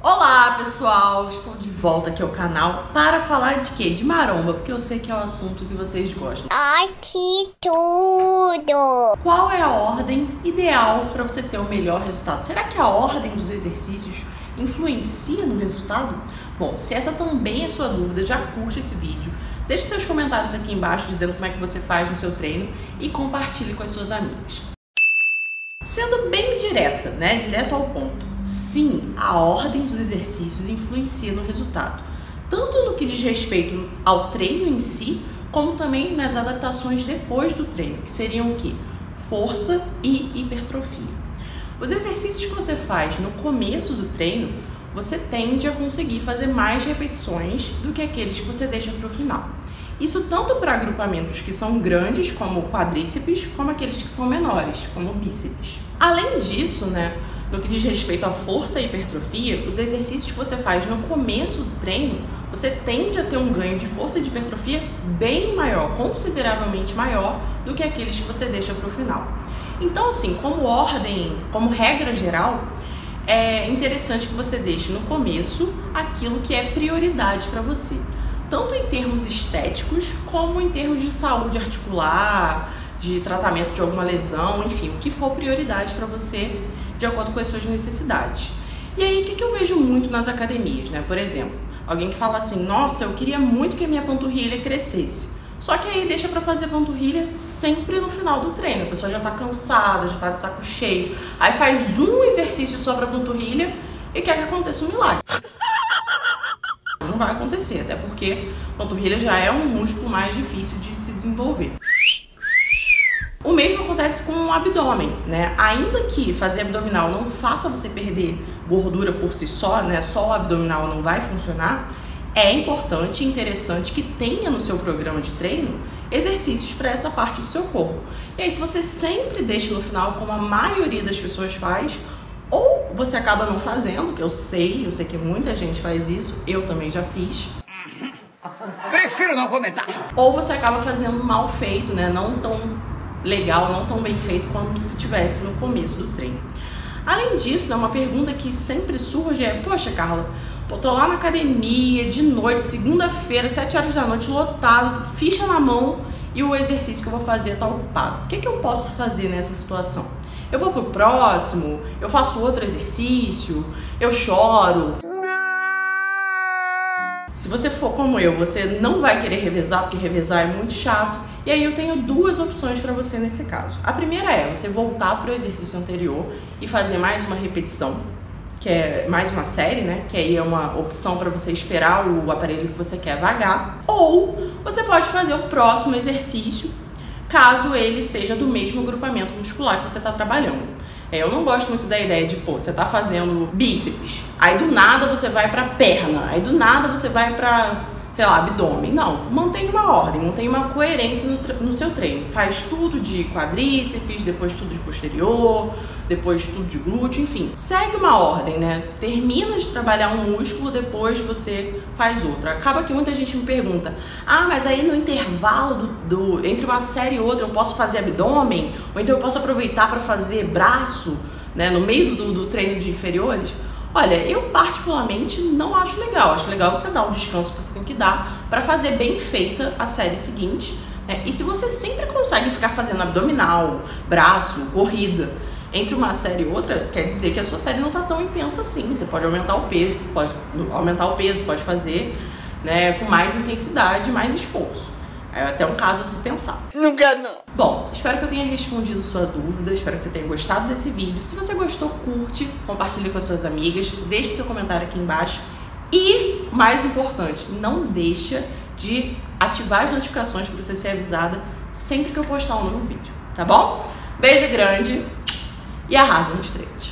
Olá pessoal, estou de volta aqui ao canal para falar de quê? De maromba, porque eu sei que é o assunto que vocês gostam. Ai, que tudo! Qual é a ordem ideal para você ter o melhor resultado? Será que a ordem dos exercícios influencia no resultado? Bom, se essa também é sua dúvida, já curte esse vídeo, deixe seus comentários aqui embaixo dizendo como é que você faz no seu treino e compartilhe com as suas amigas. Sendo bem direta, né? Direto ao ponto. Sim, a ordem dos exercícios influencia no resultado. Tanto no que diz respeito ao treino em si, como também nas adaptações depois do treino, que seriam o quê? Força e hipertrofia. Os exercícios que você faz no começo do treino, você tende a conseguir fazer mais repetições do que aqueles que você deixa para o final. Isso tanto para agrupamentos que são grandes, como quadríceps, como aqueles que são menores, como bíceps. Além disso, né, no que diz respeito à força e hipertrofia, os exercícios que você faz no começo do treino, você tende a ter um ganho de força e de hipertrofia bem maior, consideravelmente maior do que aqueles que você deixa para o final. Então, assim, como ordem, como regra geral, é interessante que você deixe no começo aquilo que é prioridade para você. Tanto em termos estéticos, como em termos de saúde articular, de tratamento de alguma lesão, enfim, o que for prioridade para você, de acordo com as suas necessidades. E aí, o que eu vejo muito nas academias, né? Por exemplo, alguém que fala assim, nossa, eu queria muito que a minha panturrilha crescesse. Só que aí deixa para fazer panturrilha sempre no final do treino. A pessoa já tá cansada, já tá de saco cheio. Aí faz um exercício só para panturrilha e quer que aconteça um milagre. Não vai acontecer, até porque panturrilha já é um músculo mais difícil de se desenvolver. O mesmo acontece com o abdômen, né? Ainda que fazer abdominal não faça você perder gordura por si só, né? Só o abdominal não vai funcionar. É importante e interessante que tenha no seu programa de treino exercícios para essa parte do seu corpo. E aí, se você sempre deixa no final, como a maioria das pessoas faz, ou você acaba não fazendo, que eu sei que muita gente faz isso, eu também já fiz. Prefiro não comentar. Ou você acaba fazendo mal feito, né? Não tão legal, não tão bem feito como se tivesse no começo do treino. Além disso, né, uma pergunta que sempre surge é, poxa, Carla, eu tô lá na academia, de noite, segunda-feira, 7 horas da noite, lotado, ficha na mão e o exercício que eu vou fazer tá ocupado. O que eu posso fazer nessa situação? Eu vou pro próximo, eu faço outro exercício, eu choro. Se você for como eu, você não vai querer revezar, porque revezar é muito chato. E aí eu tenho duas opções para você nesse caso. A primeira é você voltar pro exercício anterior e fazer mais uma repetição, que é mais uma série, né? Que aí é uma opção para você esperar o aparelho que você quer vagar. Ou você pode fazer o próximo exercício, caso ele seja do mesmo agrupamento muscular que você está trabalhando. Eu não gosto muito da ideia de, pô, você tá fazendo bíceps, aí do nada você vai pra perna, aí do nada você vai pra, sei lá, abdômen. Não, mantém uma ordem, mantém uma coerência no seu treino. Faz tudo de quadríceps, depois tudo de posterior, depois tudo de glúteo, enfim. Segue uma ordem, né? Termina de trabalhar um músculo, depois você faz outro. Acaba que muita gente me pergunta, ah, mas aí no intervalo entre uma série e outra eu posso fazer abdômen? Ou então eu posso aproveitar para fazer braço, né? No meio do treino de inferiores? Olha, eu particularmente não acho legal. Acho legal você dar o descanso que você tem que dar para fazer bem feita a série seguinte, né? E se você sempre consegue ficar fazendo abdominal, braço, corrida entre uma série e outra, quer dizer que a sua série não está tão intensa assim. Você pode aumentar o peso, pode fazer, né, com mais intensidade, mais esforço. É até um caso a se pensar. Não quero não. Bom, espero que eu tenha respondido sua dúvida, espero que você tenha gostado desse vídeo. Se você gostou, curte, compartilhe com as suas amigas, deixe o seu comentário aqui embaixo. E, mais importante, não deixa de ativar as notificações para você ser avisada sempre que eu postar um novo vídeo, tá bom? Beijo grande e arrasa nos treinos.